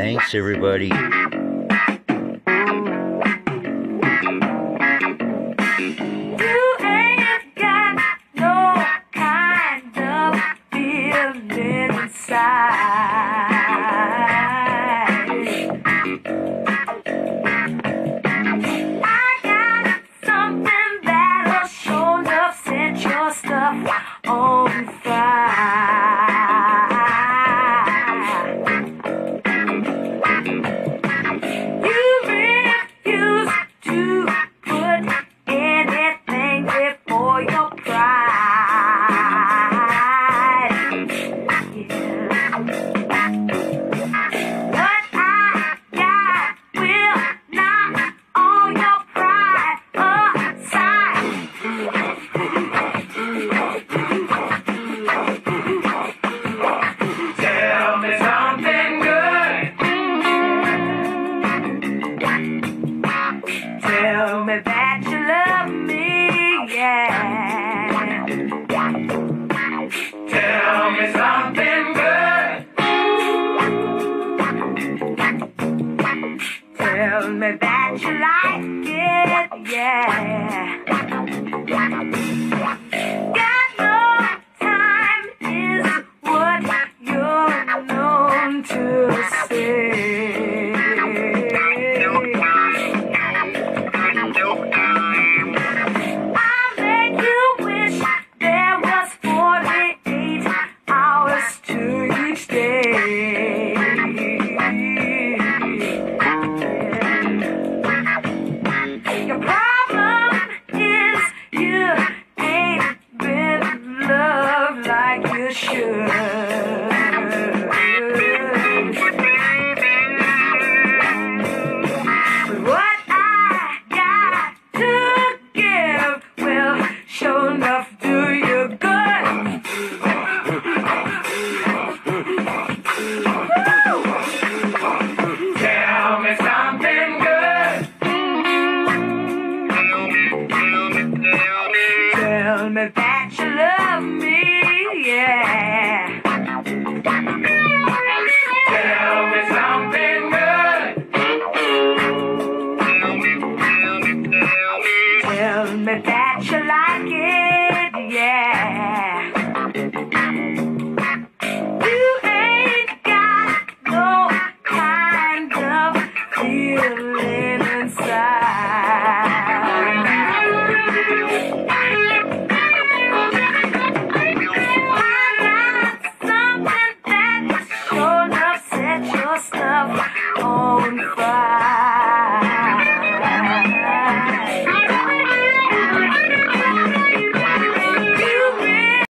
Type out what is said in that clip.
Thanks, everybody. Tell me that you love me, yeah. Tell me something good. Tell me that you like it, yeah. Got no time is what you're known to say. Tell me that you love me, yeah. Tell me something good. Tell me that you like it, yeah. You ain't got no kind of feeling inside. Stuff on fire.